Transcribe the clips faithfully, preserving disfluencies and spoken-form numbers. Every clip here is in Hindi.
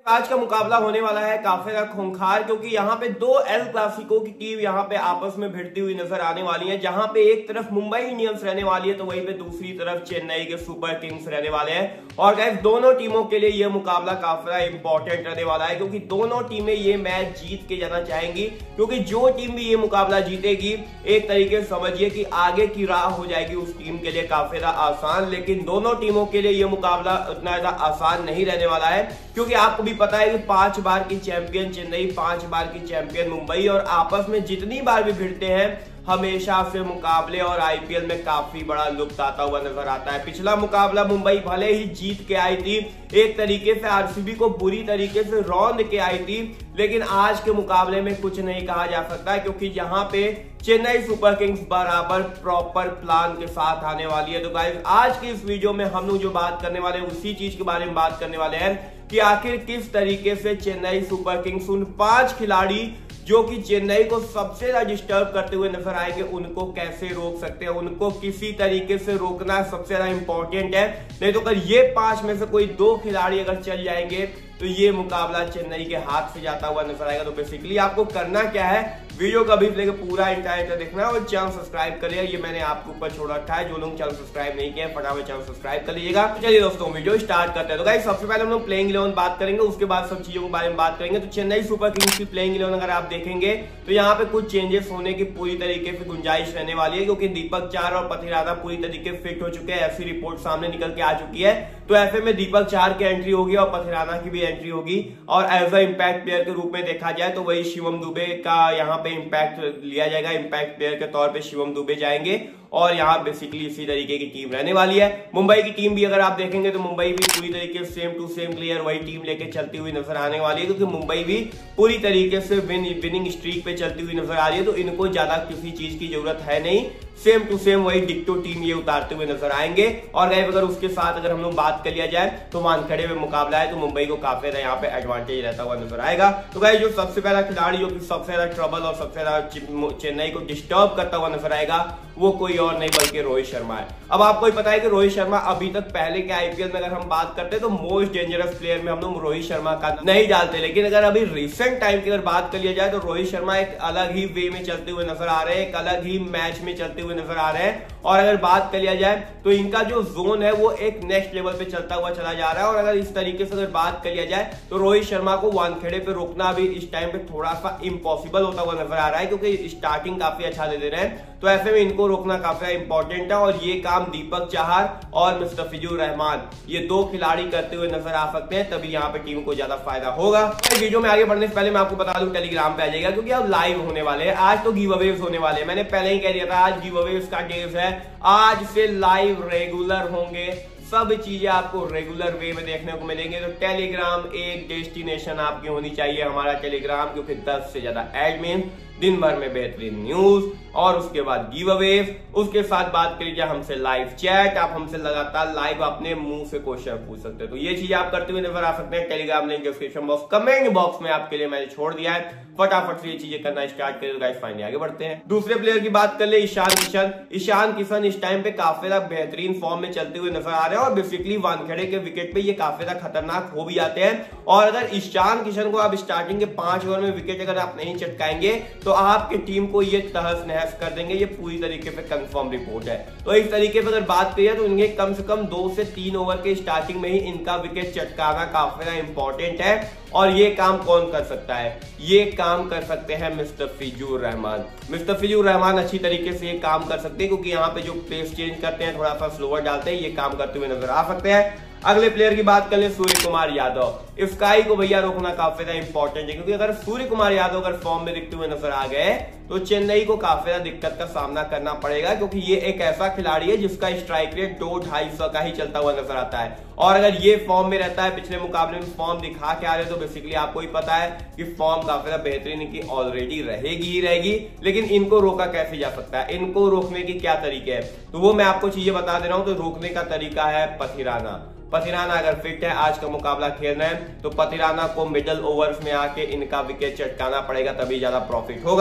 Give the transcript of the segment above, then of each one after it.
आज का मुकाबला होने वाला है काफी ज्यादा खूंखार, क्योंकि यहाँ पे दो एल क्लासिको की टीम यहाँ पे आपस में भिड़ती हुई नजर आने वाली है। जहां पे एक तरफ मुंबई इंडियंस रहने वाली है तो वहीं पे दूसरी तरफ चेन्नई के सुपर किंग्स रहने वाले हैं। और गाइस दोनों टीमों के लिए यह मुकाबला काफी ज्यादा इंपॉर्टेंट रहने वाला है, क्योंकि दोनों टीमें ये मैच जीत के जाना चाहेंगी। क्योंकि जो टीम भी ये मुकाबला जीतेगी एक तरीके से समझिए कि आगे की राह हो जाएगी उस टीम के लिए काफी ज्यादा आसान। लेकिन दोनों टीमों के लिए यह मुकाबला उतना ज्यादा आसान नहीं रहने वाला है, क्योंकि आपको भी पता है कि पांच बार की चैंपियन चेन्नई, पांच बार की चैंपियन मुंबई, और आपस में जितनी बार भी भिड़ते हैं हमेशा से मुकाबले और आईपीएल में काफी बड़ा लुत्फ आता हुआ नजर आता है। पिछला मुकाबला मुंबई भले ही जीत के आई थी, एक तरीके से आरसीबी को बुरी तरीके से रौंद के आई थी, लेकिन आज के मुकाबले में कुछ नहीं कहा जा सकता, क्योंकि यहाँ पे चेन्नई सुपर किंग्स बराबर प्रॉपर प्लान के साथ आने वाली है। तो गाइस आज की इस वीडियो में हम लोग जो बात करने वाले हैं उसी चीज के बारे में बात करने वाले हैं कि आखिर किस तरीके से चेन्नई सुपर किंग्स उन पांच खिलाड़ी जो कि चेन्नई को सबसे ज्यादा डिस्टर्ब करते हुए नजर आएंगे उनको कैसे रोक सकते हैं। उनको किसी तरीके से रोकना सबसे ज्यादा इंपॉर्टेंट है, नहीं तो अगर ये पांच में से कोई दो खिलाड़ी अगर चल जाएंगे तो ये मुकाबला चेन्नई के हाथ से जाता हुआ नजर आएगा। तो बेसिकली आपको करना क्या है, वीडियो का भी लेकर पूरा इंटरनेट देखना है और चैनल सब्सक्राइब करिएगा। ये मैंने आपके ऊपर छोड़ रखा है, जो लोग चैनल सब्सक्राइब नहीं किए फटाफट चैनल सब्सक्राइब कर लीजिएगा। तो चलिए दोस्तों वीडियो स्टार्ट करते हैं। तो गाइस सबसे पहले हम लोग प्लेइंग इलेवन बात करेंगे, उसके बाद सब चीजों के बारे में बात करेंगे। तो चेन्नई सुपर किंग्स की प्लेइंग इलेवन अगर आप देखेंगे तो यहाँ पे कुछ चेंजेस होने की पूरी तरीके से गुंजाइश रहने वाली है, क्योंकि दीपक चार और पथिराना पूरी तरीके से फिट हो चुके हैं। ऐसी रिपोर्ट सामने निकल के आ चुकी है, तो ऐसे में दीपक चार की एंट्री होगी और पथिराना की भी एंट्री होगी। और एज अ इम्पैक्ट प्लेयर के रूप में देखा जाए तो वही शिवम दुबे का यहाँ पे इम्पैक्ट लिया जाएगा। इम्पैक्ट प्लेयर के तौर पे शिवम दुबे जाएंगे और यहाँ बेसिकली इसी तरीके की टीम रहने वाली है। मुंबई की टीम भी अगर आप देखेंगे तो मुंबई भी पूरी तरीके से सेम टू सेम प्लेयर वही टीम लेके चलती हुई नजर आने वाली है, क्योंकि मुंबई भी पूरी तरीके से विन विनिंग स्ट्रीक पे चलती हुई नजर आ रही है। तो इनको ज्यादा किसी चीज की जरूरत है नहीं, सेम टू सेम वही डिक्टो टीम ये उतारते हुए नजर आएंगे। और गाइस अगर उसके साथ अगर हम लोग बात कर लिया जाए तो वानखेड़े में मुकाबला है तो मुंबई को काफी ज्यादा यहाँ पे एडवांटेज रहता हुआ नजर आएगा। तो गाइस जो सबसे पहला खिलाड़ी जो कि सबसे ज्यादा ट्रबल और सबसे ज्यादा चेन्नई को डिस्टर्ब करता हुआ नजर आएगा वो कोई और नहीं बल्कि रोहित शर्मा है। अब आपको ही पता है कि रोहित शर्मा अभी तक पहले के आईपीएल में अगर हम बात करते हैं तो मोस्ट डेंजरस प्लेयर में हम लोग रोहित शर्मा का नहीं डालते, लेकिन अगर अभी रिसेंट टाइम की अगर बात कर लिया जाए तो रोहित शर्मा एक अलग ही वे में चलते हुए नजर आ रहे हैं, एक अलग ही मैच में चलते हुए नजर आ रहे हैं। और अगर बात कर लिया जाए तो इनका जो जोन है वो एक नेक्स्ट लेवल पे चलता हुआ चला जा रहा है। और अगर इस तरीके से अगर बात कर लिया जाए तो रोहित शर्मा को वानखेड़े पे रोकना भी इस टाइम पे थोड़ा सा इम्पॉसिबल होता हुआ नजर आ रहा है, क्योंकि स्टार्टिंग काफी अच्छा दे दे रहे हैं। तो ऐसे में इनको रोकना काफी इंपॉर्टेंट है और ये काम दीपक चाहर और मुस्तफिजुर रहमान ये दो खिलाड़ी करते हुए नजर आ सकते हैं, तभी यहाँ पे टीम को ज्यादा फायदा होगा। वीडियो में आगे बढ़ने से पहले मैं आपको बता दूं टेलीग्राम पे आ जाएगा, क्योंकि अब लाइव होने वाले हैं। आज तो गिव अवेज होने वाले हैं, मैंने पहले ही कह दिया था आज गिव अवेज का डेज है। आज से लाइव रेगुलर होंगे, सब चीजें आपको रेगुलर वे में देखने को मिलेंगे। तो टेलीग्राम एक डेस्टिनेशन आपकी होनी चाहिए, हमारा टेलीग्राम, क्योंकि दस से ज्यादा एडमिन, दिन भर में बेहतरीन न्यूज और उसके बाद गिव अवेज, उसके साथ बात करिए हमसे लाइव चैट, आप हमसे लगातार लाइव अपने मुंह से क्वेश्चन पूछ सकते हैं। तो ये चीजें आप करते हुए नजर आ सकते हैं। Telegram link description box comment box में आपके लिए मैंने छोड़ दिया है, फटाफट से ये चीजें करना स्टार्ट करें। तो गाइस फाइनली आगे बढ़ते हैं। दूसरे प्लेयर की बात कर ले, ईशान किशन। ईशान किशन इस टाइम पे काफी ज्यादा बेहतरीन फॉर्म में चलते हुए नजर आ रहे हैं और बेसिकली वानखेड़े के विकेट पे ये काफी ज्यादा खतरनाक हो भी जाते हैं। और अगर ईशान किशन को आप स्टार्टिंग के पांच ओवर में विकेट अगर आप नहीं चटकाएंगे तो आपकी टीम को ये तहस नहस कर देंगे, ये पूरी तरीके से कंफर्म रिपोर्ट है। तो इस तरीके से अगर बात करिए तो इनके कम से कम दो से तीन ओवर के स्टार्टिंग में ही इनका विकेट चटकाना काफी ज्यादा इंपॉर्टेंट है। और ये काम कौन कर सकता है, ये काम कर सकते हैं मुस्तफिजुर रहमान। मुस्तफिजुर रहमान अच्छी तरीके से ये काम कर सकते हैं, क्योंकि यहाँ पे जो पेस चेंज करते हैं थोड़ा सा स्लोअर डालते हैं, ये काम करते हुए नजर आ सकते हैं। अगले प्लेयर की बात कर ले, सूर्य कुमार यादव। स्काई को भैया रोकना काफी ज्यादा इंपॉर्टेंट है, क्योंकि अगर सूर्य कुमार यादव अगर फॉर्म में दिखते हुए नजर आ गए तो चेन्नई को काफी ज्यादा दिक्कत का सामना करना पड़ेगा, क्योंकि ये एक ऐसा खिलाड़ी है जिसका स्ट्राइक रेट दो ढाई सौ का ही चलता हुआ नजर आता है। और अगर ये फॉर्म में रहता है, पिछले मुकाबले में फॉर्म दिखा के आ रहे, तो बेसिकली आपको ही पता है कि फॉर्म काफी ज्यादा बेहतरीन इनकी ऑलरेडी रहेगी ही रहेगी। लेकिन इनको रोका कैसे जा सकता है, इनको रोकने की क्या तरीके है, तो वो मैं आपको चीजें बता दे रहा हूं। तो रोकने का तरीका है पथिराना। पथिराना अगर फिट है, आज का मुकाबला खेलना है, तो पथिराना को मिडल ओवर्स में आके इनका विकेट चटकाना पड़ेगा, तभी ज्यादा प्रॉफिट होगा।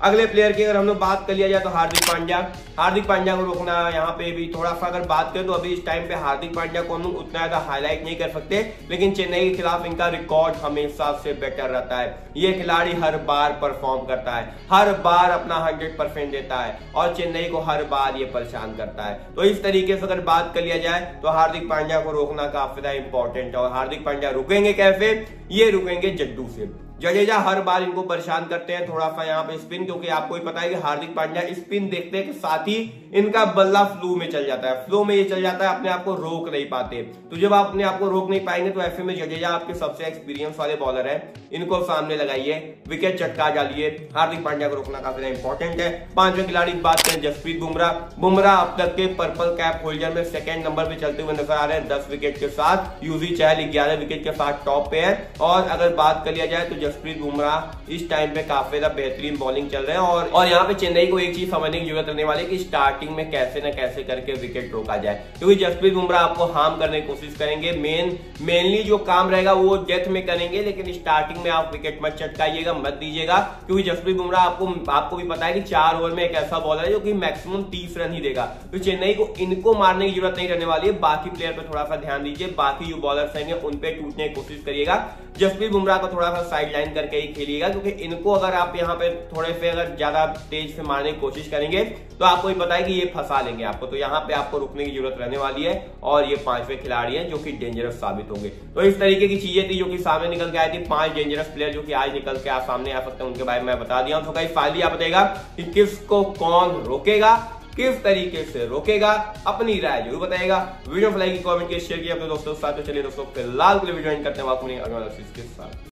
अगले प्लेयर की अगर हम लोग बात कर लिया जाए तो हार्दिक पांड्या। हार्दिक पांड्या को रोकना यहाँ पे भी थोड़ा सा अगर बात करें तो अभी इस टाइम पे हार्दिक पांड्या को हम लोग उतना ज्यादा हाईलाइट नहीं कर सकते, लेकिन चेन्नई के खिलाफ इनका रिकॉर्ड हमेशा से बेटर रहता है। ये खिलाड़ी हर बार परफॉर्म करता है, हर बार अपना हंड्रेड परसेंट देता है और चेन्नई को हर बार ये परेशान करता है। तो इस तरीके से अगर बात कर लिया जाए तो हार्दिक पांड्या को रोकना काफी ज्यादा इंपॉर्टेंट है। और हार्दिक पांड्या रुकेंगे कैसे? ये रुकेंगे जड्डू से। जडेजा हर बार इनको परेशान करते हैं थोड़ा सा यहाँ पे स्पिन, क्योंकि आपको ही पता है कि हार्दिक पांड्या स्पिन देखने के साथ ही इनका बल्ला फ्लो में चल जाता है, फ्लो में ये चल जाता है, अपने आप को रोक नहीं पाते। तो जब आप अपने आप को रोक नहीं पाएंगे तो ऐसे में जडेजा आपके सबसे एक्सपीरियंस वाले बॉलर है, इनको सामने लगाइए, विकेट चटका डालिए। हार्दिक पांड्या को रोकना काफी इंपॉर्टेंट है। पांचवें खिलाड़ी की बात करें जसप्रीत बुमराह। बुमराह अब तक के पर्पल कैप होल्डर में सेकेंड नंबर पे चलते हुए नजर आ रहे हैं दस विकेट के साथ। यूजी चहल ग्यारह विकेट के साथ टॉप पे है। और अगर बात कर लिया जाए तो जसप्रीत बुमराह इस टाइम पे काफी ज्यादा बेहतरीन बॉलिंग चल रहे हैं। और और यहाँ पे चेन्नई को एक चीज समझने की जरूरत रहने वाली है कि स्टार्टिंग में कैसे न कैसे करके विकेट रोका जाए, क्योंकि जसप्रीत बुमराह आपको हार्म करने की कोशिश करेंगे। मेन मेनली जो काम रहेगा वो डेथ में करेंगे, लेकिन स्टार्टिंग में आप विकेट मत चटकाइएगा, मत दीजिएगा, क्योंकि जसप्रीत बुमराह आपको आपको भी पता है कि चार ओवर में एक ऐसा बॉलर है जो कि मैक्सिमम तीस रन ही देगा। तो चेन्नई को इनको मारने की जरूरत नहीं रहने वाली है। बाकी प्लेयर पे थोड़ा सा ध्यान दीजिए, बाकी जो बॉलर्स रहेंगे उन पे टूटने की कोशिश करिएगा। जसप्रीत बुमराह को थोड़ा सा साइड लाइन करके ही खेलिएगा, क्योंकि इनको अगर आप यहाँ पे थोड़े से अगर ज्यादा तेज से मारने की कोशिश करेंगे तो आपको ही पता है कि ये फंसा लेंगे आपको। तो यहाँ पे आपको रुकने की जरूरत रहने वाली है। और ये पांचवें खिलाड़ी हैं जो कि डेंजरस साबित होंगे। तो इस तरीके की चीजें थी जो कि सामने निकल के आई थी। पांच डेंजरस प्लेयर जो कि आज निकल के आप सामने आ सकते हैं, उनके बारे में मैं बता दिया हूं। तो कई फाइनली आप बताएगा कि किसको कौन रोकेगा, किस तरीके से रोकेगा, अपनी राय जरूर बताएगा। वीडियो को लाइक कमेंट शेयर किया अपने दोस्तों के साथ। तो चलिए दोस्तों फिलहाल वीडियो ज्वाइन करते हैं आपको के साथ।